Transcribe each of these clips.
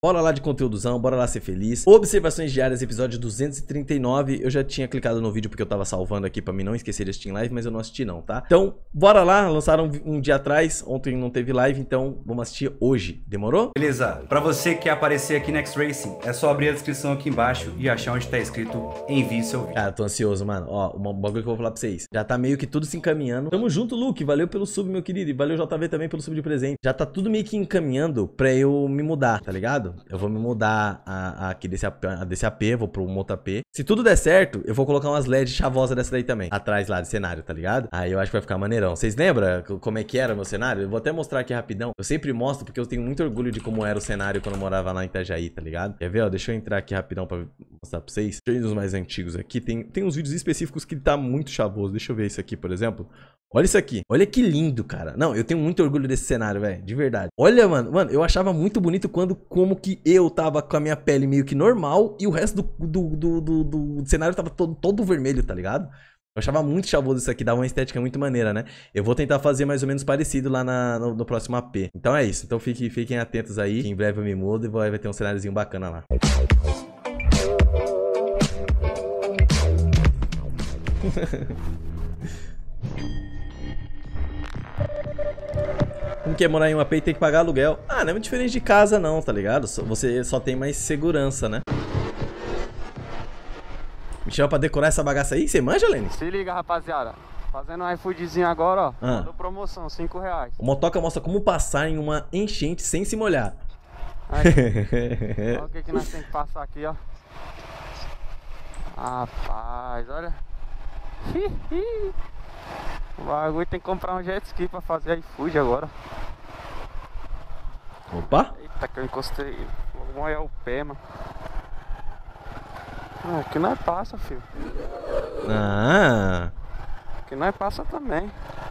Bora lá de conteúdozão, bora lá ser feliz. Observações diárias, episódio 239. Eu já tinha clicado no vídeo porque eu tava salvando aqui pra mim não esquecer de assistir em live, mas eu não assisti não, tá? Então, bora lá, lançaram um dia atrás, ontem não teve live, então vamos assistir hoje. Demorou? Beleza, pra você que quer aparecer aqui no X-Racing, é só abrir a descrição aqui embaixo e achar onde tá escrito envie seu vídeo. Cara, tô ansioso, mano. Ó, um bagulho que eu vou falar pra vocês. Já tá meio que tudo se encaminhando. Tamo junto, Luke. Valeu pelo sub, meu querido. E valeu, JV, também pelo sub de presente. Já tá tudo meio que encaminhando pra eu me mudar, tá ligado? Eu vou me mudar aqui desse AP, vou pro um outro AP. Se tudo der certo, eu vou colocar umas LED chavosas dessa daí também. Atrás lá de cenário, tá ligado? Aí eu acho que vai ficar maneirão. Vocês lembram como é que era o meu cenário? Eu vou até mostrar aqui rapidão. Eu sempre mostro porque eu tenho muito orgulho de como era o cenário quando eu morava lá em Itajaí, tá ligado? Quer ver, ó? Deixa eu entrar aqui rapidão pra mostrar pra vocês. Deixa eu ir nos mais antigos aqui. Tem uns vídeos específicos que tá muito chavoso. Deixa eu ver isso aqui, por exemplo. Olha isso aqui. Olha que lindo, cara. Não, eu tenho muito orgulho desse cenário, velho. De verdade. Olha, mano. Mano, eu achava muito bonito como que eu tava com a minha pele meio que normal e o resto do cenário tava todo vermelho, tá ligado? Eu achava muito chavoso isso aqui. Dava uma estética muito maneira, né? Eu vou tentar fazer mais ou menos parecido lá no próximo AP. Então é isso. Então fiquem atentos aí. Que em breve eu me mudo e vai ter um cenáriozinho bacana lá. Como que é morar em um AP e ter que pagar aluguel? Ah, não é muito diferente de casa não, tá ligado? Você só tem mais segurança, né? Me chama pra decorar essa bagaça aí? Você manja, Lene? Se liga, rapaziada. Fazendo um iFoodzinho agora, ó. Mandou promoção, R$5. O motoca mostra como passar em uma enchente sem se molhar. Aí, olha o que nós temos que passar aqui, ó. Rapaz, olha. O bagulho tem que comprar um jet ski pra fazer iFood agora. Opa! Eita, que eu encostei. Vou molhar o pé, mano. Ah, aqui nós passa, filho. Ah! Aqui nós passa também.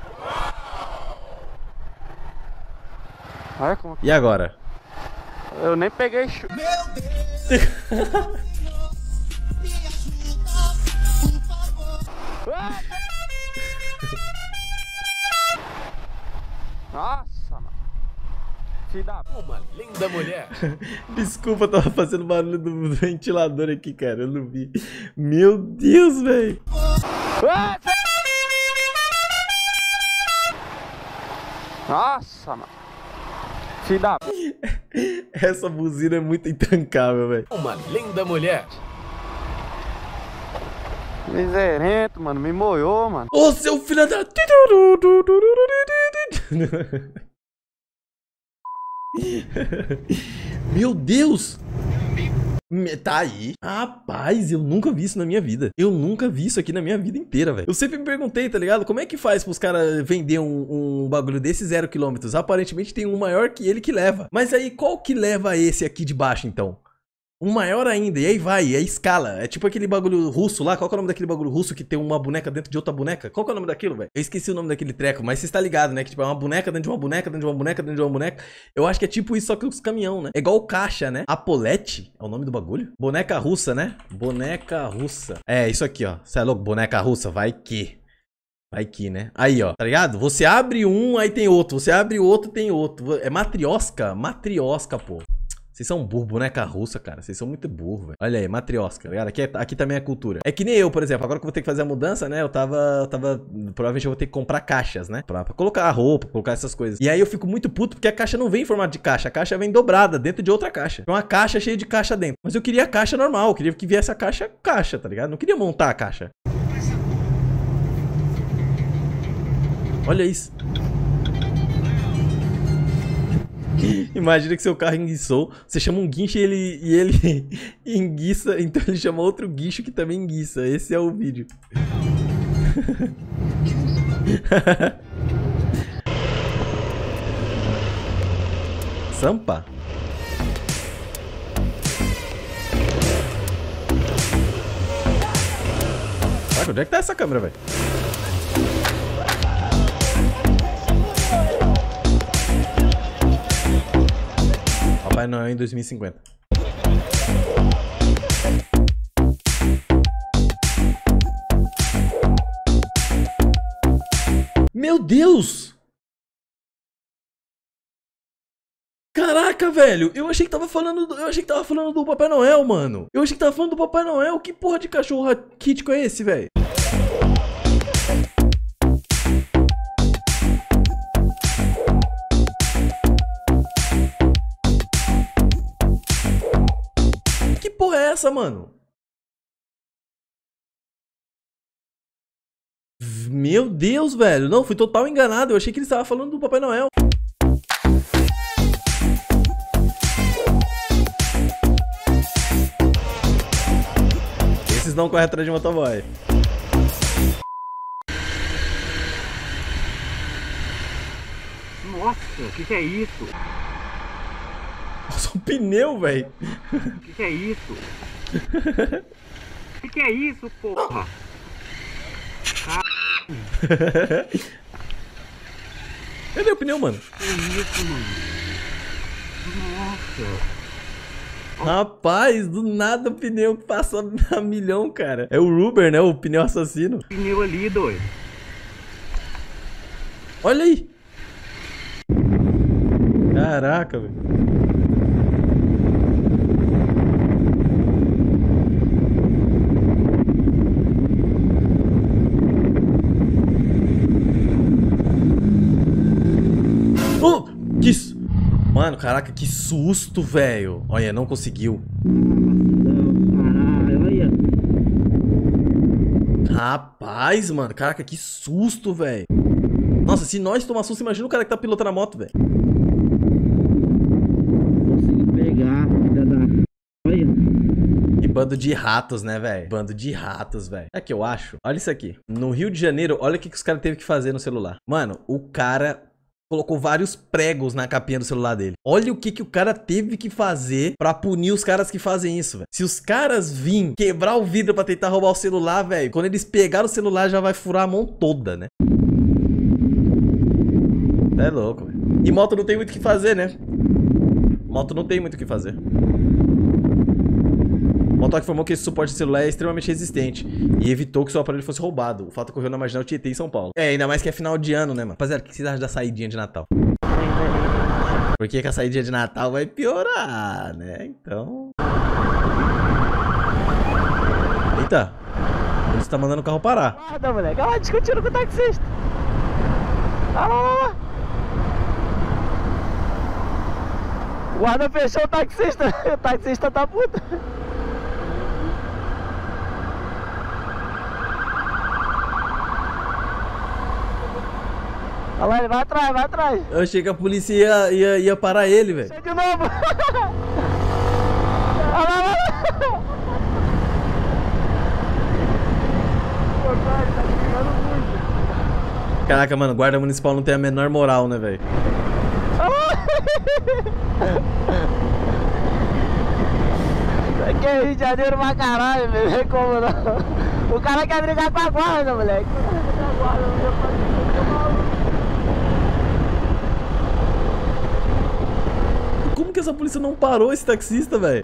Olha como... E agora? Eu nem peguei chuva. Meu Deus! Nossa, mano. Filho da... Uma linda mulher. Desculpa, eu tava fazendo barulho do ventilador aqui, cara. Eu não vi. Meu Deus, velho. Nossa, mano. Filho da... Essa buzina é muito intancável, velho. Uma linda mulher. Miserento, mano. Me moiou, mano. Ô, seu filho da... Meu Deus! Tá aí. Rapaz, eu nunca vi isso na minha vida. Eu nunca vi isso aqui na minha vida inteira, velho. Eu sempre me perguntei, tá ligado? Como é que faz pros caras vender um bagulho desse 0 km? Aparentemente tem um maior que ele que leva. Mas aí, qual que leva esse aqui de baixo, então? Um maior ainda, e aí vai, é escala. É tipo aquele bagulho russo lá. Qual que é o nome daquele bagulho russo que tem uma boneca dentro de outra boneca? Qual que é o nome daquilo, velho? Eu esqueci o nome daquele treco, mas você está ligado, né? Que tipo, é uma boneca dentro de uma boneca, dentro de uma boneca, dentro de uma boneca. Eu acho que é tipo isso, só que os caminhão, né? É igual o caixa, né? Apolete é o nome do bagulho? Boneca russa, né? Boneca russa. É, isso aqui, ó. Você é louco? Boneca russa, vai que... Vai que, né? Aí, ó, tá ligado? Você abre um, aí tem outro. Você abre outro, tem outro. É matriosca? Matriosca, pô. Vocês são burro, boneca russa, cara. Vocês são muito burro, velho. Olha aí, matriosca, galera. Aqui também é cultura. É que nem eu, por exemplo. Agora que eu vou ter que fazer a mudança, né? Eu tava... Provavelmente eu vou ter que comprar caixas, né? Pra colocar a roupa, colocar essas coisas. E aí eu fico muito puto porque a caixa não vem em formato de caixa. A caixa vem dobrada dentro de outra caixa. Tem uma caixa cheia de caixa dentro. Mas eu queria a caixa normal. Eu queria que viesse a caixa, tá ligado? Não queria montar a caixa. Olha isso. Imagina que seu carro enguiçou, você chama um guincho e ele enguiça, então ele chama outro guincho que também enguiça. Esse é o vídeo. Sampa? Caraca, onde é que tá essa câmera, velho? Papai Noel em 2050. Meu Deus! Caraca, velho. Eu achei que tava falando do Papai Noel, mano. Eu achei que tava falando do Papai Noel. Que porra de cachorro raquítico é esse, velho? Que porra é essa, mano? Meu Deus, velho. Não, fui total enganado. Eu achei que ele estava falando do Papai Noel. Esses não correm atrás de motoboy. Nossa, o que é isso? Nossa, um pneu, velho. O que é isso? O que é isso, porra? Cadê o pneu, mano? Que isso, mano? Nossa. Rapaz, do nada o pneu passa a milhão, cara. É o Ruber, né? O pneu assassino. Pneu ali, doido. Olha aí. Caraca, velho. Que isso? Mano, caraca, que susto, velho. Olha, não conseguiu. Caralho, olha. Rapaz, mano, caraca, que susto, velho. Nossa, se nós tomar susto, imagina o cara que tá pilotando a moto, velho. Consegui pegar, filha da... Olha. Que bando de ratos, né, velho? Bando de ratos, velho. É que eu acho. Olha isso aqui. No Rio de Janeiro, olha o que os caras teve que fazer no celular. Mano, o cara colocou vários pregos na capinha do celular dele. Olha o que o cara teve que fazer pra punir os caras que fazem isso, velho. Se os caras virem quebrar o vidro pra tentar roubar o celular, velho, quando eles pegarem o celular já vai furar a mão toda, né? É louco, velho. E moto não tem muito o que fazer, né? Moto não tem muito o que fazer. O Motoc informou que esse suporte de celular é extremamente resistente e evitou que seu aparelho fosse roubado. O fato ocorreu na Marginal Tietê, em São Paulo. É, ainda mais que é final de ano, né, mano? Rapaziada, o que vocês acham da saidinha de Natal? Porque que a saidinha de Natal vai piorar, né? Então... Eita! Você tá mandando o carro parar. Guarda, moleque. Olha lá, discutindo com o taxista. Olha lá, olha lá. O guarda fechou o taxista. O taxista tá puto. Olha lá, ele vai atrás, vai atrás. Eu achei que a polícia ia parar ele, velho. Chega de novo. Olha lá, olha lá. Pô, cara, tá xingando muito. Caraca, mano, guarda municipal não tem a menor moral, né, velho? Isso aqui é Rio de Janeiro pra caralho, velho. Não tem como não. O cara quer brigar com a guarda, moleque. O cara quer brigar com a guarda, não ia fazer isso, eu tô maluco. Como que essa polícia não parou esse taxista, velho?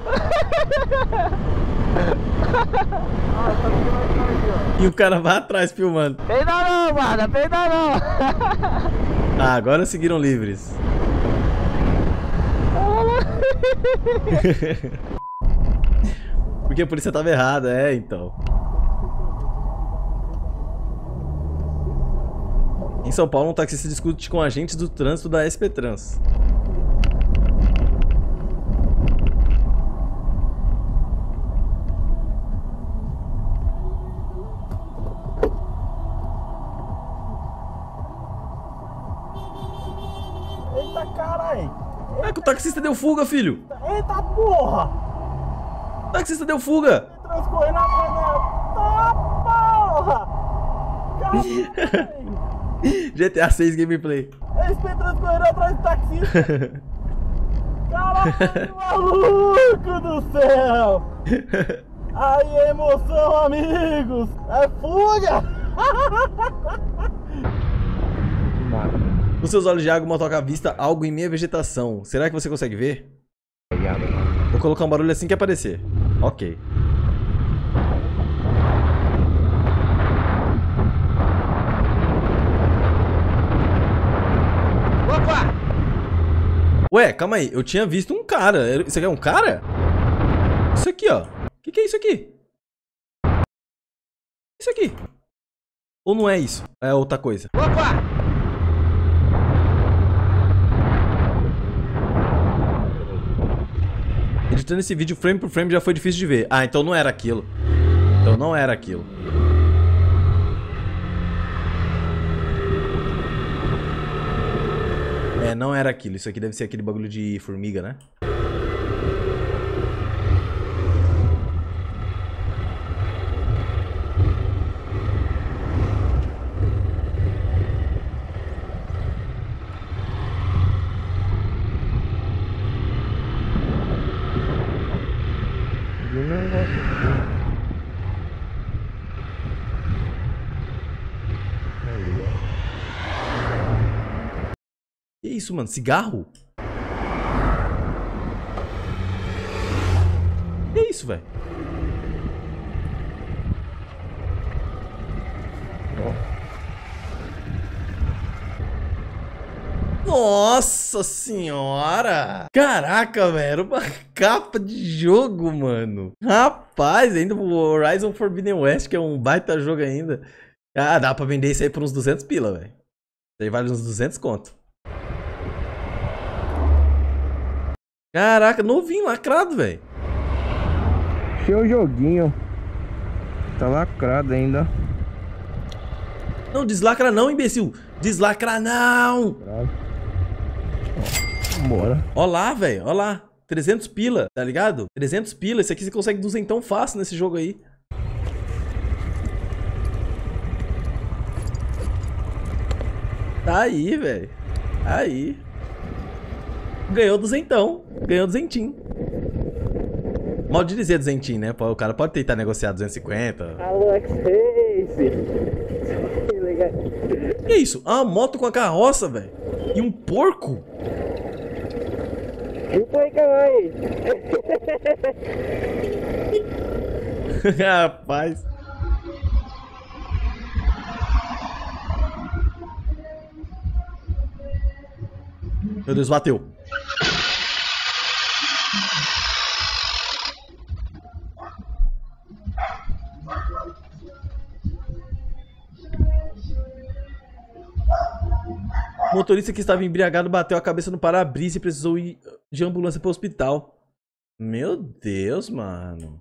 E o cara vai atrás filmando. Peida não, guarda, peida não. Ah, agora seguiram livres. Porque a polícia tava errada, é, então. Em São Paulo, um taxista discute com agentes do trânsito da SP Trans. Eita caralho. É que o taxista deu fuga, filho. Eita porra. O taxista deu fuga. Transcorrendo atrás dela. Tá porra. Caralho. GTA 6 gameplay. Eles transcorrendo atrás do taxista. Caralho, maluco do céu. Aí, emoção, amigos. É fuga. Nos seus olhos de água, motoca avista algo em meia vegetação. Será que você consegue ver? Vou colocar um barulho assim que aparecer. Ok. Ué, calma aí. Eu tinha visto um cara. Isso aqui é um cara? Isso aqui, ó. O que é isso aqui? Isso aqui. Ou não é isso? É outra coisa. Opa! Editando esse vídeo frame por frame já foi difícil de ver. Ah, então não era aquilo. Então não era aquilo. É, não era aquilo. Isso aqui deve ser aquele bagulho de formiga, né? Que isso, mano? Cigarro? Que isso, velho? Nossa senhora! Caraca, velho, era uma capa de jogo, mano. Rapaz, ainda o Horizon Forbidden West, que é um baita jogo ainda. Ah, dá pra vender isso aí por uns 200 pila, velho. Isso aí vale uns 200 conto. Caraca, novinho, lacrado, velho. Seu joguinho. Tá lacrado ainda. Não, deslacra não, imbecil. Deslacra não. Bora. Ó lá, velho, ó lá. 300 pila, tá ligado? 300 pila, isso aqui você consegue duzentão fácil nesse jogo aí. Tá aí, velho. Aí. Ganhou duzentão. Ganhou duzentinho. Mal de dizer duzentinho, né? O cara pode tentar negociar 250. Alô, X-Race. Legal. Que isso? Ah, uma moto com a carroça, velho. E um porco? E foi, caralho. Rapaz. Meu Deus, bateu. O motorista que estava embriagado bateu a cabeça no para-brisa e precisou ir de ambulância para o hospital. Meu Deus, mano.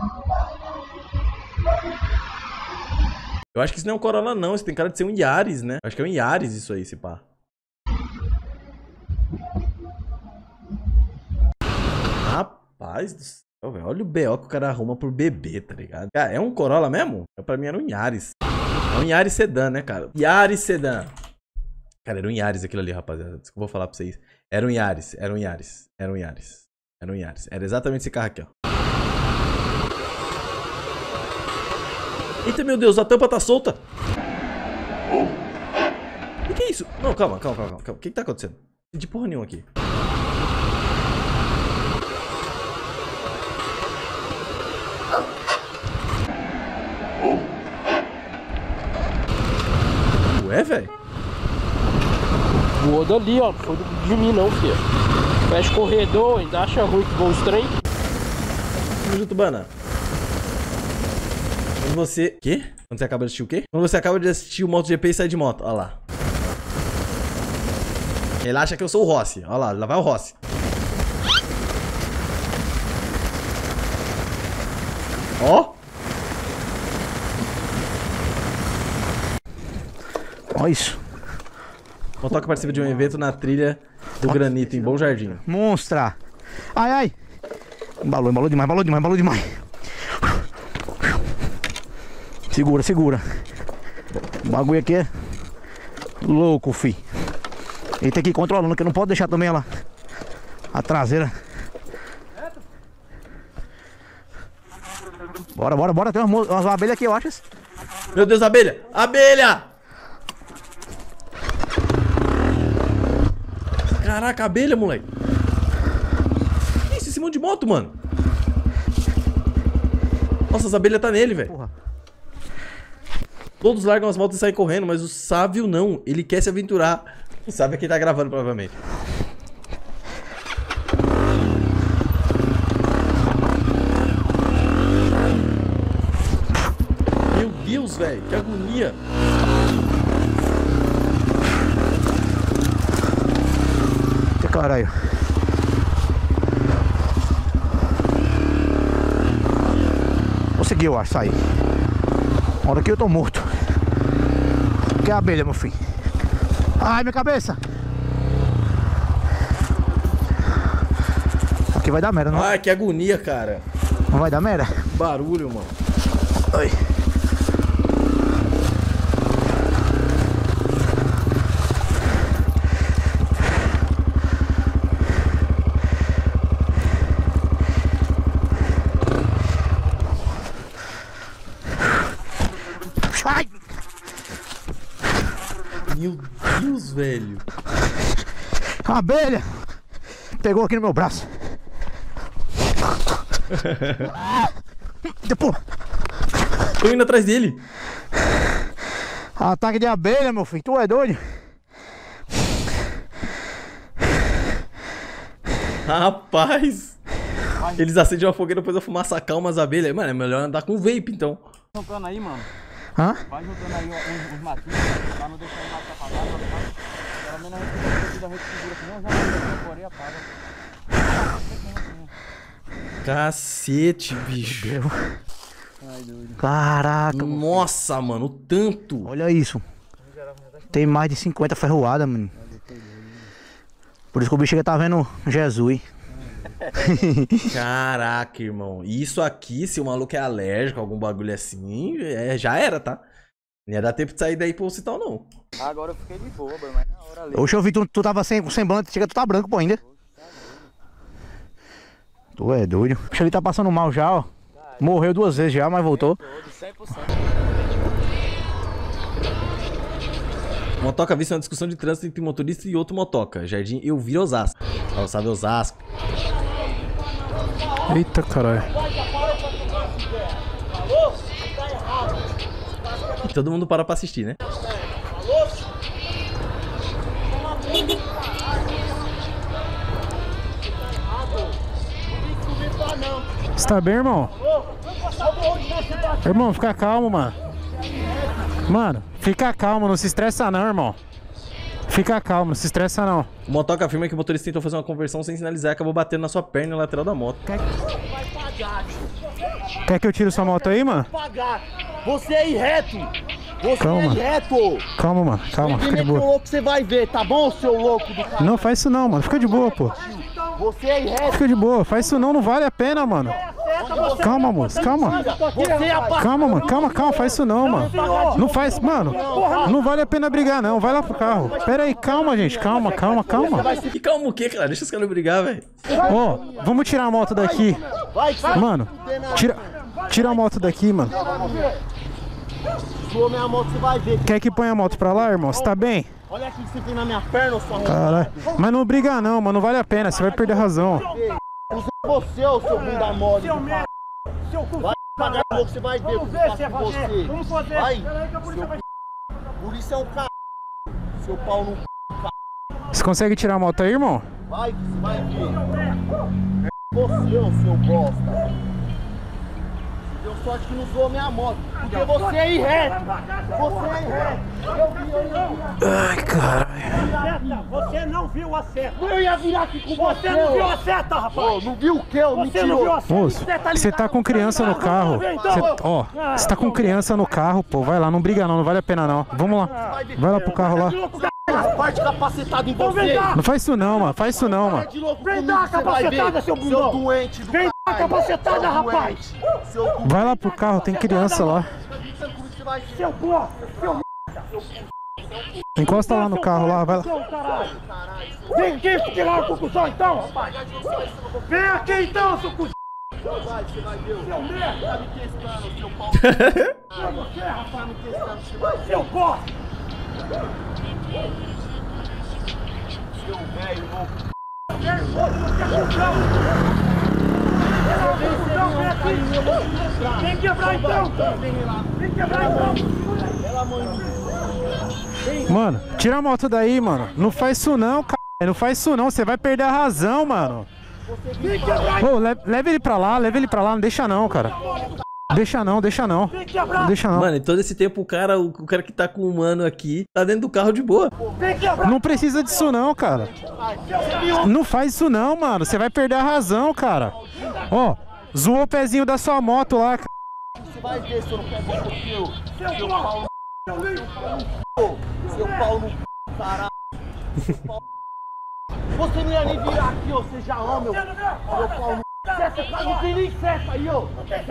Eu acho que isso não é um Corolla, não. Isso tem cara de ser um Yaris, né? Acho que é um Yaris isso aí, esse pá. Rapaz do céu, velho. Olha o BO que o cara arruma por bebê, tá ligado? Cara, é um Corolla mesmo? Pra mim era um Yaris. É um Yaris sedã, né, cara? Yaris sedã. Cara, era um Yaris aquilo ali, rapaziada. Isso que eu vou falar pra vocês. Era um Yaris, era um Yaris, era um Yaris. Era um Yaris. Era exatamente esse carro aqui, ó. Eita, meu Deus, a tampa tá solta. O que é isso? Não, calma. O que tá acontecendo? Não entendi porra nenhuma aqui. Ué, velho? Voou dali, ó. Não foi de mim, não, filho. Fecha o corredor, ainda acha ruim que voa os trem. Jutubana. Quando você... Quê? Quando você acaba de assistir o quê? Quando você acaba de assistir o MotoGP e sai de moto. Olha lá. Ele acha que eu sou o Rossi. Olha lá, lá vai o Rossi. Ó. Olha isso. Motoca participa de um evento na trilha do Granito, em Bom Jardim. Monstra. Ai, ai. Embalou demais. Segura. O bagulho aqui é louco, fi. Ele tem que ir controlando, que não pode deixar também ela a traseira. Bora. Tem umas abelhas aqui, eu acho. Meu Deus, abelha! Abelha! Caraca, abelha, moleque. Que isso? Esse monte de moto, mano. Nossa, as abelhas tá nele, velho. Todos largam as motos e saem correndo, mas o Sávio não. Ele quer se aventurar. O Sávio aqui tá gravando, provavelmente. Deus, velho. Que agonia. Que caralho. Consegui, eu acho, sair. Olha aqui, eu tô morto. Que abelha, meu filho. Ai, minha cabeça. Aqui vai dar merda, não? Ai, que agonia, cara. Não vai dar merda? Barulho, mano. Ai. Ai. Meu Deus, velho. A abelha pegou aqui no meu braço. Depois. Tô indo atrás dele. Ataque de abelha, meu filho. Tu é doido? Rapaz. Eles acendem uma fogueira, depois a fumaça acalma as abelhas. Mano, é melhor andar com vape, então. Juntando aí, mano. Hã? Vai juntando aí uns matinhos pra não deixar o mato apagado. Pelo menos a gente segura aqui, não, já vai e apaga. Cacete, bicho. Caraca. Nossa, mano, o tanto. Olha isso. Tem mais de 50 ferroadas, mano. Por isso que o bicho tá vendo Jesus. Caraca, irmão. Isso aqui, se o maluco é alérgico, algum bagulho assim, já era, tá? Não ia dar tempo de sair daí pro hospital, não. Agora eu fiquei de boa, mas na hora ali. Oxe, eu vi tu tava sem semblante, chega, tu tá branco, pô, ainda. Tu é doido. O bicho ali tá passando mal já, ó. Morreu 2 vezes já, mas voltou. 100%. Motoca vista uma discussão de trânsito entre motorista e outro motoca. Jardim Elvira, Osasco. Salve, Osasco. Eita, caralho. E todo mundo para pra assistir, né? Você tá bem, irmão? Irmão, fica calmo, mano. Mano, fica calmo, não se estressa não, irmão. Fica calmo, não se estressa não. O motoca afirma que o motorista tentou fazer uma conversão sem sinalizar e acabou batendo na sua perna na lateral da moto. Quer que eu tire sua moto aí, mano? Você é irreto! Você Calma. é irreto! Calma, mano, calma, fica de boa. louco você vai ver, tá bom, seu louco do cara? Não, faz isso não, mano, fica de boa, pô. Você é irreto! Fica de boa, faz isso não, não vale a pena, mano. Calma, moço, calma. Você é a Calma, mano, calma, faz isso não, mano. Não faz, mano, não vale a pena brigar não, vai lá pro carro. Pera aí, calma, gente, calma. E calma o quê, cara? Deixa os caras brigar, velho. Ó, vamos tirar a moto daqui. Mano, tira a moto daqui, mano. Sua minha moto, você vai ver. Quer que ponha a moto pra lá, irmão? Você tá bem? Olha aqui que você tem na minha perna, sua moto. Caralho. Mas não briga não, mano, não vale a pena, você vai perder a razão. Você, ô seu bunda mole. Seu merda. Seu cu. Vai pagar louco, você vai ver. Vamos ver se é você. Vamos fazer. Vai. Por isso é um c... Seu pau no c... Você consegue tirar a moto aí, irmão? Vai, que você vai ver. Você, ô seu bosta. Deu sorte que não zoou minha moto. Porque você é irreto. Você é irreto. Eu vi. Ai, caralho. Você não viu a seta. Eu ia virar aqui com você. Você não viu a seta, rapaz. Ô, não viu o que? Você não viu a seta. Moço, você tá com criança no carro. Você tá com criança no carro, pô. Vai lá, não briga não vale a pena não. Vamos lá. Vai lá pro carro lá. Parte capacitada em você. Não faz isso não, mano. Faz isso não, mano. Vem dar a capacetada, seu bundão. Seu doente do caralho. Vem dar a capacetada, rapaz. Vai lá pro carro, tem criança lá. Seu bosta, seu Encosta lá no carro lá, vai lá. Vem aqui tirar o conclusão então, rapaz. Vem aqui então, seu cuzão. Você vai ver, seu merda. Tá me testando, seu pau. Você, rapaz, me testando, você vai ver. Seu bosta. Seu velho louco. Vem quebrar então! Vem quebrar então! Mano, tira a moto daí, mano. Não faz isso não, cara. Não faz isso não, você vai perder a razão, mano. Pô, leva ele pra lá, não deixa não, cara. Deixa não, deixa não. Vem quebrar. Deixa não. Mano, e todo esse tempo o cara que tá com o mano aqui tá dentro do carro de boa. Vem quebrar. Não precisa disso não, cara. Não faz isso não, mano. Você vai perder a razão, cara. Ó, zoou o pezinho da sua moto lá, cara. Você vai ver se eu não pego o seu pau no seu pau no caralho. Você não ia nem virar aqui, ó. Você já ama, meu pau no Seta, cara, não tem nem seta aí, ó.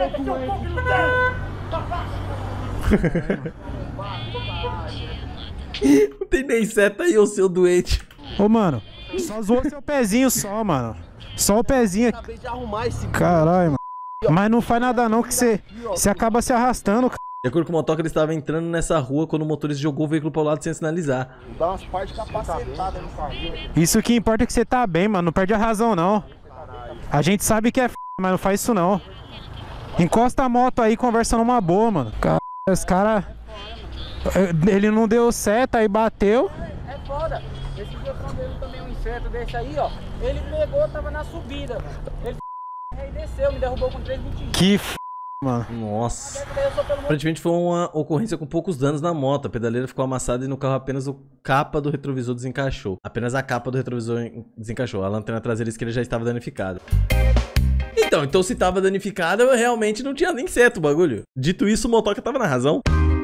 Não tem nem seta aí, ô seu doente. Ô, mano, só zoou seu pezinho só, mano. Só o pezinho aqui. Acabei de arrumar esse Caralho, mano. Mas não faz nada não que você acaba se arrastando, cara. De acordo com o motoca, ele estava entrando nessa rua quando o motorista jogou o veículo para o lado sem sinalizar. Dá umas partes capacetadas no carro. Isso que importa é que você tá bem, mano. Não perde a razão, não. A gente sabe que é mas não faz isso, não. Encosta a moto aí e conversa numa boa, mano. Os caras... Ele não deu seta aí bateu. É foda. Esse dia dele também um inseto desse aí, ó. Ele pegou, tava na subida, mano. Ele aí desceu, me derrubou com 3,20. Que mano. Nossa. Aparentemente foi uma ocorrência com poucos danos na moto. A pedaleira ficou amassada e no carro apenas a capa do retrovisor desencaixou. Apenas a capa do retrovisor desencaixou. A lanterna traseira esquerda já estava danificada. Então se tava danificada, realmente não tinha nem certo o bagulho. Dito isso, o motoca tava na razão.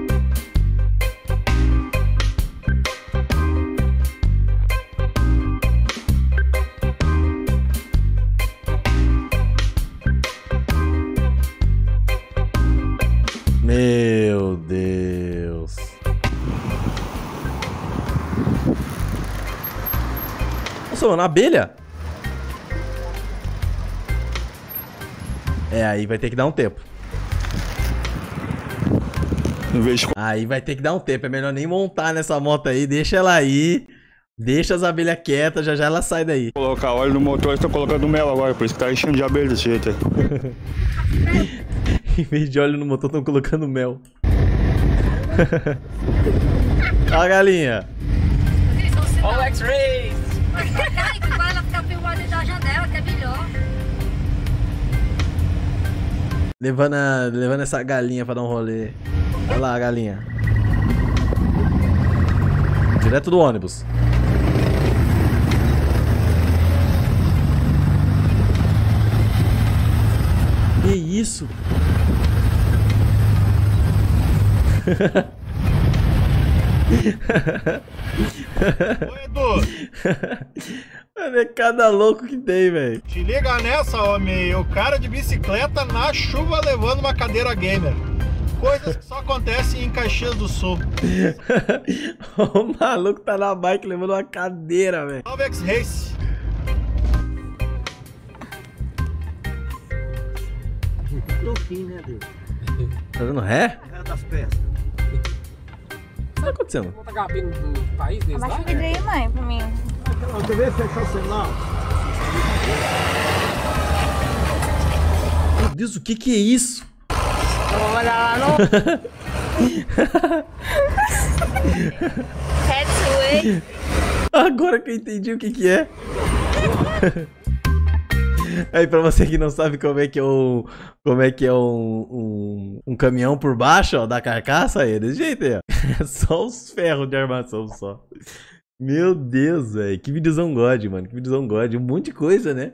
Meu Deus. Nossa, mano, abelha? É, aí vai ter que dar um tempo. Aí vai ter que dar um tempo. É melhor nem montar nessa moto aí. Deixa ela aí. Deixa as abelhas quietas. Já já ela sai daí. Colocar óleo no motor, estou colocando mel agora. Por isso que tá enchendo de abelha desse jeito aí. Em vez de óleo no motor, estão colocando mel. Ó a galinha. Olha o X-Ray. Vai ela ficar filmando dentro da janela, que é melhor. Levando essa galinha pra dar um rolê. Olha lá a galinha. Direto do ônibus. Que isso? Ô, Edu, Mano, é cada louco que tem, velho. te liga nessa, homem. O cara de bicicleta na chuva levando uma cadeira gamer. Coisas que só acontecem em Caxias do Sul. O maluco tá na bike levando uma cadeira, velho. Salve X-Race. Tô fim, né, Deus? Tá dando ré? É das peças. O que tá acontecendo? Bota a Gabi no país deles Abaixa lá, o vidro aí, mãe, pra mim. Quer ver fechar o celular? Meu Deus, o que que é isso? Vamos olhar lá no... Headway. Agora que eu entendi o que que é. Aí pra você que não sabe como é que é um caminhão por baixo, ó, da carcaça, aí é desse jeito aí, ó. É só os ferros de armação só. Meu Deus, velho. Que videozão God, mano. Que videozão God. Um monte de coisa, né?